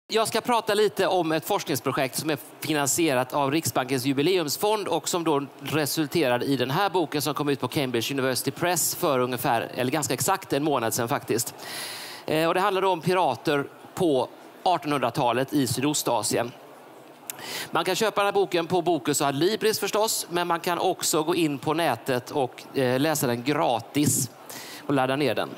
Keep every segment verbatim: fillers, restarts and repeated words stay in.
Jag ska prata lite om ett forskningsprojekt som är finansierat av Riksbankens jubileumsfond och som då resulterade i den här boken som kom ut på Cambridge University Press för ungefär, eller ganska exakt en månad sedan faktiskt. Eh, och det handlar om pirater på artonhundratalet i Sydostasien. Man kan köpa den här boken på Bokus och Adlibris förstås, men man kan också gå in på nätet och eh, läsa den gratis och ladda ner den.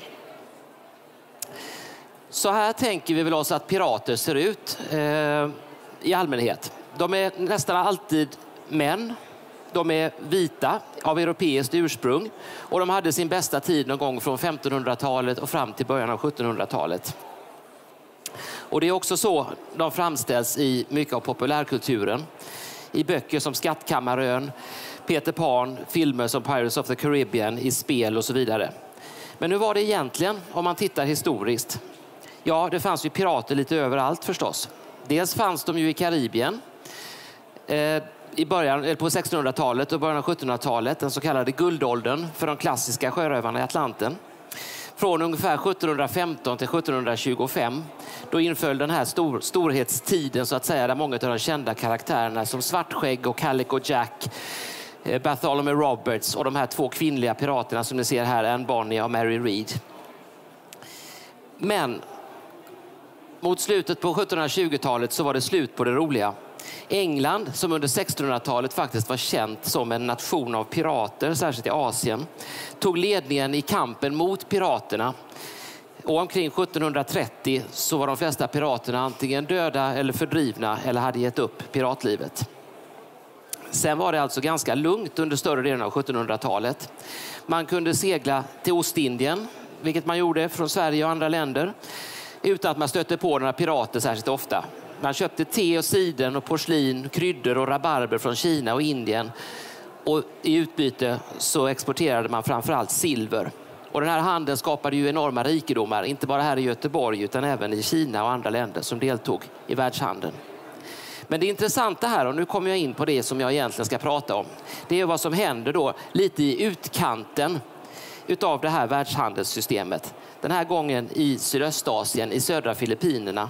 Så här tänker vi väl oss att pirater ser ut eh, i allmänhet. De är nästan alltid män. De är vita av europeiskt ursprung och de hade sin bästa tid någon gång från femtonhundratalet och fram till början av sjuttonhundratalet. Och det är också så de framställs i mycket av populärkulturen. I böcker som Skattkammarön, Peter Pan, filmer som Pirates of the Caribbean, i spel och så vidare. Men hur var det egentligen om man tittar historiskt? Ja, det fanns ju pirater lite överallt förstås. Dels fanns de ju i Karibien eh, i början, på sextonhundratalet och början av sjuttonhundratalet, den så kallade guldåldern för de klassiska sjörövarna i Atlanten. Från ungefär sjuttonhundrafemton till sjuttonhundratjugofem, då inföll den här stor, storhetstiden så att säga, där många av de kända karaktärerna som Svartskägg och Calico Jack, eh, Bartholomew Roberts och de här två kvinnliga piraterna som ni ser här, Anne Bonny och Mary Read. Men mot slutet på sjuttonhundratjugotalet så var det slut på det roliga. England, som under sextonhundratalet faktiskt var känt som en nation av pirater, särskilt i Asien, tog ledningen i kampen mot piraterna. Och omkring sjuttonhundratrettio så var de flesta piraterna antingen döda eller fördrivna eller hade gett upp piratlivet. Sen var det alltså ganska lugnt under större delen av sjuttonhundratalet. Man kunde segla till Ostindien, vilket man gjorde från Sverige och andra länder, utan att man stötte på några pirater särskilt ofta. Man köpte te och siden och porslin, kryddor och rabarber från Kina och Indien. Och i utbyte så exporterade man framförallt silver. Och den här handeln skapade ju enorma rikedomar, inte bara här i Göteborg utan även i Kina och andra länder som deltog i världshandeln. Men det intressanta här, och nu kommer jag in på det som jag egentligen ska prata om, det är vad som händer då lite i utkanten utav det här världshandelssystemet. Den här gången i Sydöstasien, i södra Filippinerna.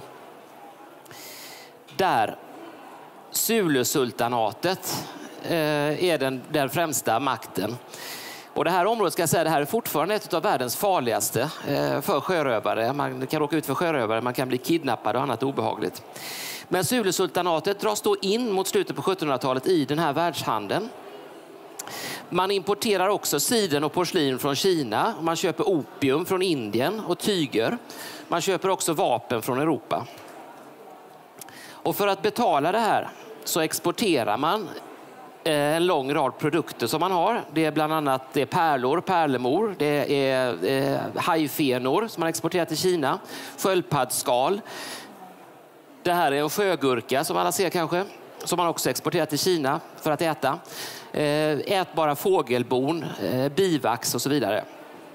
Där Zulu-sultanatet eh, är den, den främsta makten. Och det här området, ska jag säga, det här är fortfarande ett av världens farligaste eh, för sjörövare. Man kan råka ut för sjörövare, man kan bli kidnappad och annat obehagligt. Men Zulu-sultanatet dras då in mot slutet på sjuttonhundratalet i den här världshandeln. Man importerar också siden och porslin från Kina. Man köper opium från Indien och tyger. Man köper också vapen från Europa. Och för att betala det här så exporterar man en lång rad produkter som man har. Det är bland annat det är pärlor, pärlemor, det är eh, hajfenor som man exporterar till Kina, sköldpaddsskal. Det här är en sjögurka som alla ser kanske, som man också exporterar till Kina för att äta. Ätbara fågelbon, bivax och så vidare.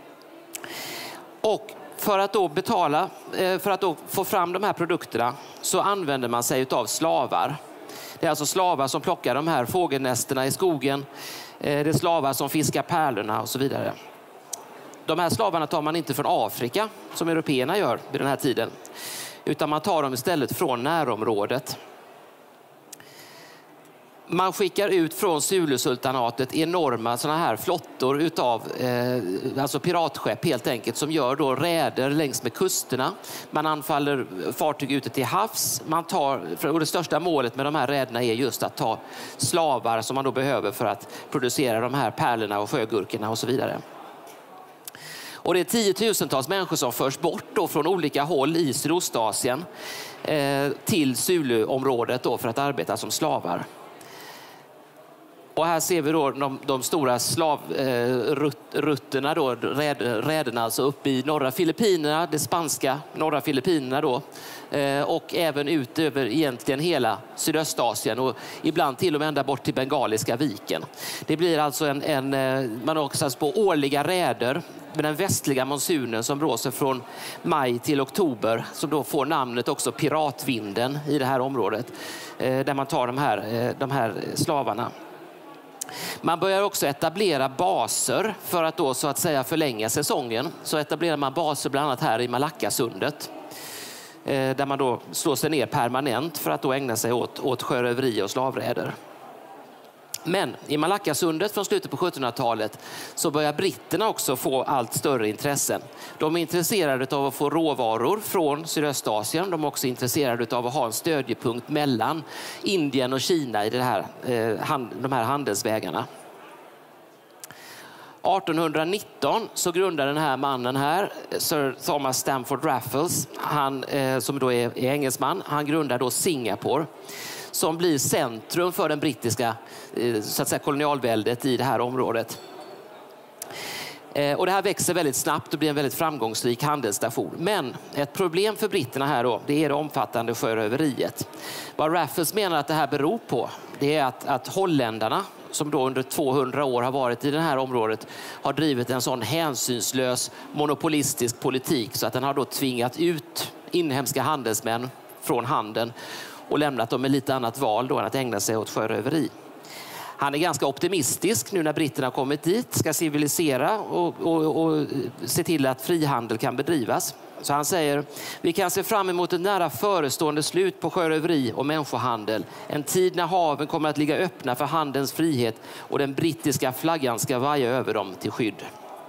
Och för att då betala, för att då få fram de här produkterna så använder man sig av slavar. Det är alltså slavar som plockar de här fågelnästerna i skogen. Det är slavar som fiskar pärlorna och så vidare. De här slavarna tar man inte från Afrika som européerna gör vid den här tiden, utan man tar dem istället från närområdet. Man skickar ut från Zulu-sultanatet enorma såna här flottor utav eh, alltså piratskepp helt enkelt, som gör då räder längs med kusterna. Man anfaller fartyg ute till havs. Man tar, och det största målet med de här räderna är just att ta slavar som man då behöver för att producera de här pärlorna och sjögurkorna och så vidare. Och det är tiotusentals människor som förs bort då från olika håll i Sydostasien eh, till Zulu-området då för att arbeta som slavar. Och här ser vi då de, de stora slavrutterna, då, räd, räderna alltså uppe i norra Filippinerna, det spanska norra Filippinerna då, eh, och även ut över egentligen hela Sydöstasien och ibland till och med ända bort till Bengaliska viken. Det blir alltså en, en man åker på årliga räder med den västliga monsunen som blåser från maj till oktober, som då får namnet också piratvinden i det här området, eh, där man tar de här, eh, de här slavarna. Man börjar också etablera baser för att då så att säga förlänga säsongen. Så etablerar man baser bland annat här i Malackasundet. där man då slår sig ner permanent för att då ägna sig åt, åt sjöröveri och slavräder. Men i Malackasundet från slutet på sjuttonhundratalet så börjar britterna också få allt större intressen. De är intresserade av att få råvaror från Sydöstasien. De är också intresserade av att ha en stödjepunkt mellan Indien och Kina i det här, de här handelsvägarna. artonhundranitton så grundar den här mannen här, Sir Thomas Stamford Raffles, han, som då är, är engelsman, han grundar då Singapore, som blir centrum för den brittiska så att säga, kolonialväldet i det här området. Och det här växer väldigt snabbt och blir en väldigt framgångsrik handelsstation. Men ett problem för britterna här då, det är det omfattande sjöröveriet. Vad Raffles menar att det här beror på, det är att, att holländarna, som då under tvåhundra år har varit i det här området, har drivit en sån hänsynslös monopolistisk politik så att den har då tvingat ut inhemska handelsmän från handeln och lämnat dem med lite annat val då än att ägna sig åt sjöröveri. Han är ganska optimistisk nu när britterna har kommit dit, ska civilisera och, och, och se till att frihandel kan bedrivas. Så han säger, vi kan se fram emot ett nära förestående slut på sjöröveri och människohandel. En tid när haven kommer att ligga öppna för handelns frihet och den brittiska flaggan ska vaja över dem till skydd.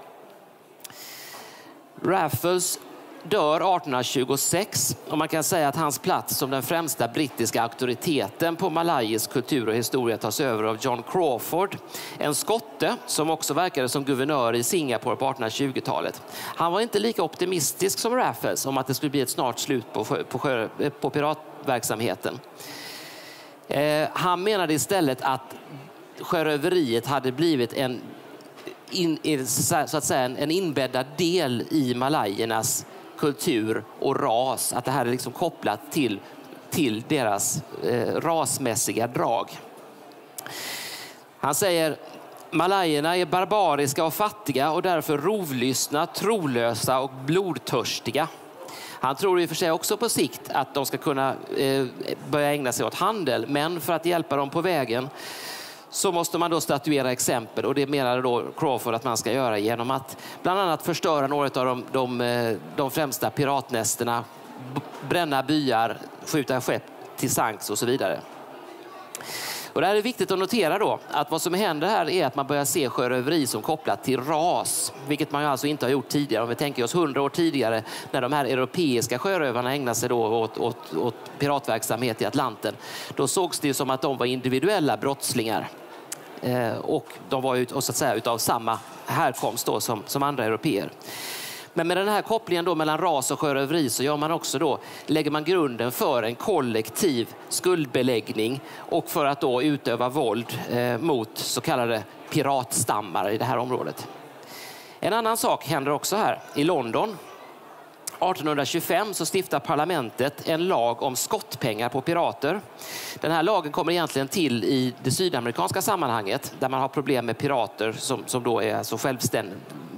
Raffles dör artonhundratjugosex och man kan säga att hans plats som den främsta brittiska auktoriteten på malayisk kultur och historia tas över av John Crawford, en skotte som också verkade som guvernör i Singapore på artonhundratjugotalet. Han var inte lika optimistisk som Raffles om att det skulle bli ett snart slut på, sjö, på, sjö, på piratverksamheten. Eh, han menade istället att sjöröveriet hade blivit en, in, så att säga, en inbäddad del i malajernas kultur och ras, att det här är liksom kopplat till, till deras eh, rasmässiga drag. Han säger, malajerna är barbariska och fattiga och därför rovlystna, trolösa och blodtörstiga. Han tror i och för sig också på sikt att de ska kunna eh, börja ägna sig åt handel, men för att hjälpa dem på vägen så måste man då statuera exempel, och det menade då Crawford att man ska göra genom att bland annat förstöra några av de, de, de främsta piratnästerna, bränna byar, skjuta skepp till sanks och så vidare. Och det här är viktigt att notera då, att vad som händer här är att man börjar se sjöröveri som kopplat till ras, vilket man ju alltså inte har gjort tidigare. Om vi tänker oss hundra år tidigare när de här europeiska sjörövarna ägnade sig då åt, åt, åt piratverksamhet i Atlanten, då sågs det ju som att de var individuella brottslingar. Eh, och de var ju så att säga utav samma härkomst då som, som andra europeer. Men med den här kopplingen då mellan ras och sjöröveri så gör man också då, lägger man grunden för en kollektiv skuldbeläggning och för att då utöva våld eh, mot så kallade piratstammar i det här området. En annan sak händer också här i London. artonhundratjugofem så stiftar parlamentet en lag om skottpengar på pirater. Den här lagen kommer egentligen till i det sydamerikanska sammanhanget där man har problem med pirater som, som då är så självständiga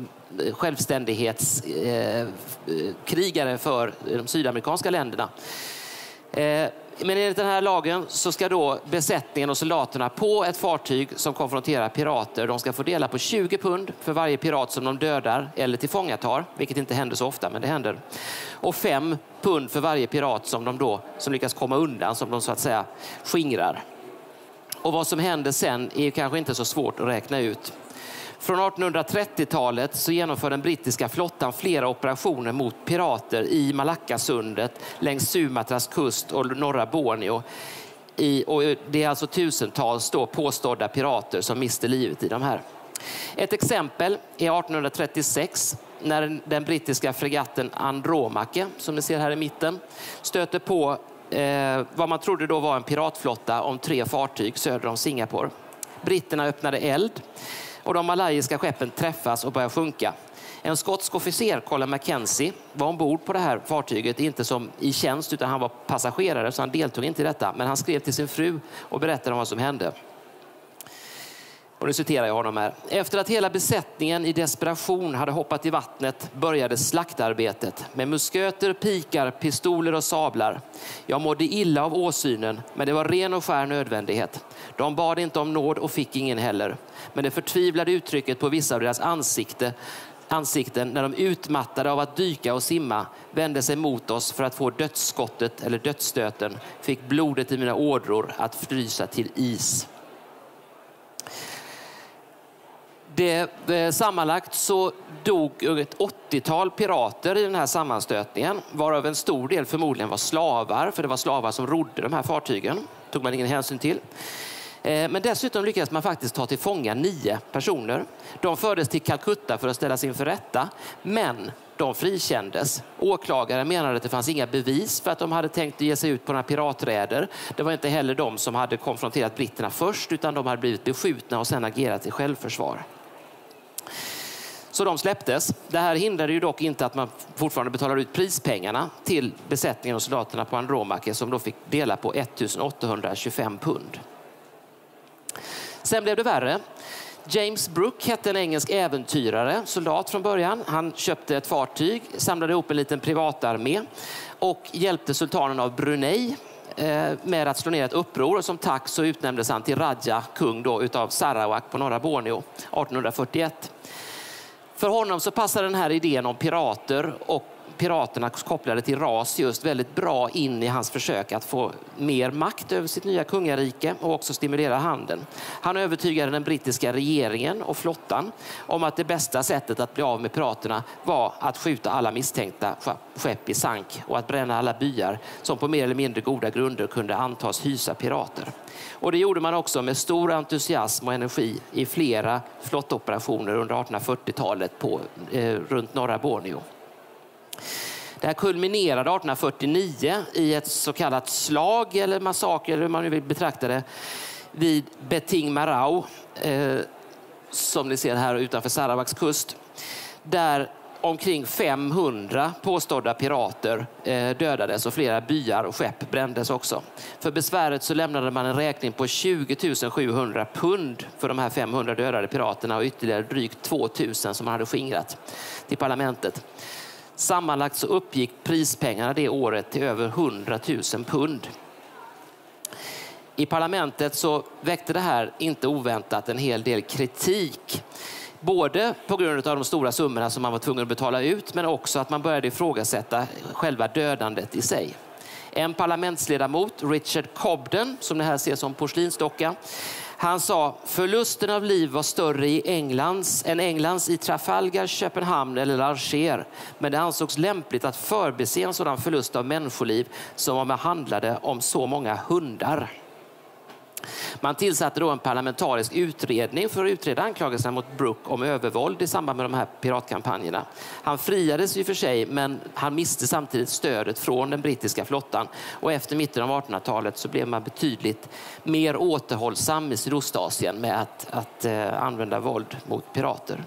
självständighetskrigare för de sydamerikanska länderna. Men enligt den här lagen så ska då besättningen och soldaterna på ett fartyg som konfronterar pirater, de ska få dela på tjugo pund för varje pirat som de dödar eller tillfångatar, vilket inte händer så ofta, men det händer. Och fem pund för varje pirat som de då som lyckas komma undan, som de så att säga skingrar. Och vad som händer sen är kanske inte så svårt att räkna ut. Från artonhundratrettiotalet så genomför den brittiska flottan flera operationer mot pirater i Malackasundet, längs Sumatras kust och norra Borneo. I, och det är alltså tusentals då påstådda pirater som mister livet i de här. Ett exempel är artonhundratrettiosex när den brittiska fregatten Andromache, som ni ser här i mitten, stöter på eh, vad man trodde då var en piratflotta om tre fartyg söder om Singapore. Britterna öppnade eld och de malayiska skeppen träffas och börjar sjunka. En skotsk officer, Colin Mackenzie, var ombord på det här fartyget, inte som i tjänst utan han var passagerare så han deltog inte i detta. Men han skrev till sin fru och berättade om vad som hände. Och nu citerar jag honom här. Efter att hela besättningen i desperation hade hoppat i vattnet började slaktarbetet med musköter, pikar, pistoler och sablar. Jag mådde illa av åsynen, men det var ren och skär nödvändighet. De bad inte om nåd och fick ingen heller. Men det förtvivlade uttrycket på vissa av deras ansikte ansikten när de utmattade av att dyka och simma vände sig mot oss för att få dödsskottet eller dödsstöten, fick blodet i mina ådror att frysa till is. Det, eh, sammanlagt så dog ett åttiotal pirater i den här sammanstötningen, varav en stor del förmodligen var slavar, för det var slavar som rodde de här fartygen. Tog man ingen hänsyn till. Eh, men dessutom lyckades man faktiskt ta till fånga nio personer. De fördes till Calcutta för att ställas inför rätta, men de frikändes. Åklagaren menade att det fanns inga bevis för att de hade tänkt ge sig ut på några piraträder. Det var inte heller de som hade konfronterat britterna först, utan de hade blivit beskjutna och sedan agerat i självförsvar. Så de släpptes. Det här hindrade ju dock inte att man fortfarande betalar ut prispengarna till besättningen och soldaterna på Andromache, som då fick dela på ettusen åttahundratjugofem pund. Sen blev det värre. James Brooke hette en engelsk äventyrare, soldat från början. Han köpte ett fartyg, samlade ihop en liten privatarmé och hjälpte sultanen av Brunei med att slå ner ett uppror, och som tack så utnämndes han till Raja, kung då, utav Sarawak på norra Borneo artonhundrafyrtioett. För honom så passade den här idén om pirater och piraterna kopplade till ras just väldigt bra in i hans försök att få mer makt över sitt nya kungarike och också stimulera handeln. Han övertygade den brittiska regeringen och flottan om att det bästa sättet att bli av med piraterna var att skjuta alla misstänkta skepp i sank och att bränna alla byar som på mer eller mindre goda grunder kunde antas hysa pirater. Och det gjorde man också med stor entusiasm och energi i flera flottoperationer under artonhundrafyrtiotalet på, eh, runt norra Borneo. Det här kulminerade artonhundrafyrtionio i ett så kallat slag eller massaker, eller hur man nu vill betrakta det, vid Beting Marau, eh, som ni ser här utanför Sarawaks kust, där omkring femhundra påstådda pirater eh, dödades och flera byar och skepp brändes också. För besväret så lämnade man en räkning på tjugo tusen sjuhundra pund för de här femhundra dödade piraterna och ytterligare drygt två tusen som man hade skingrat till parlamentet. Sammanlagt så uppgick prispengarna det året till över hundra tusen pund. I parlamentet så väckte det här inte oväntat en hel del kritik. Både på grund av de stora summorna som man var tvungen att betala ut, men också att man började ifrågasätta själva dödandet i sig. En parlamentsledamot, Richard Cobden, som det här ser som porslinsdocka, han sa: förlusten av liv var större i Englands än Englands i Trafalgar, Köpenhamn eller Alger. Men det ansågs lämpligt att förbise en sådan förlust av människoliv som om det handlade om så många hundar. Man tillsatte då en parlamentarisk utredning för att utreda anklagelserna mot Brooke om övervåld i samband med de här piratkampanjerna. Han friades i och för sig, men han miste samtidigt stödet från den brittiska flottan. Och efter mitten av artonhundratalet så blev man betydligt mer återhållsam i Sydostasien med att, att eh, använda våld mot pirater.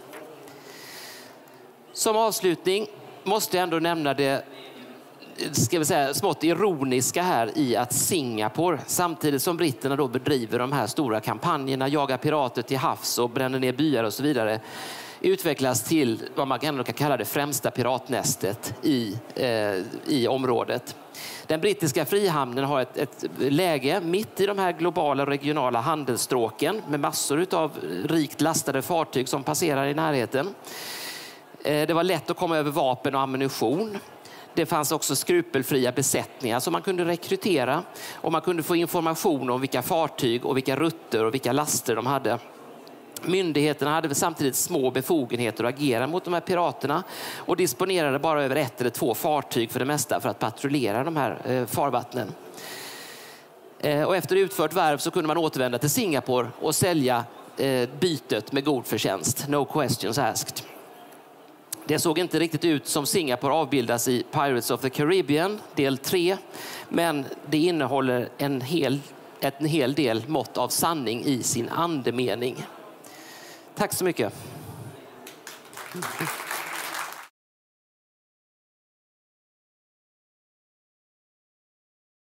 Som avslutning måste jag ändå nämna det, ska vi säga, smått ironiska här i att Singapore, samtidigt som britterna då bedriver de här stora kampanjerna, jagar pirater till havs och bränner ner byar och så vidare, utvecklas till vad man ändå kan kalla det främsta piratnästet i, eh, i området. Den brittiska frihamnen har ett, ett läge mitt i de här globala och regionala handelsstråken med massor av rikt lastade fartyg som passerar i närheten. Eh, det var lätt att komma över vapen och ammunition. Det fanns också skrupelfria besättningar som man kunde rekrytera, och man kunde få information om vilka fartyg och vilka rutter och vilka laster de hade. Myndigheterna hade samtidigt små befogenheter att agera mot de här piraterna och disponerade bara över ett eller två fartyg för det mesta för att patrullera de här farvattnen. Och efter utfört värv så kunde man återvända till Singapore och sälja bytet med god förtjänst. No questions asked. Det såg inte riktigt ut som Singapore avbildas i Pirates of the Caribbean del tre, men det innehåller en hel, en hel del mått av sanning i sin andemening. Tack så mycket.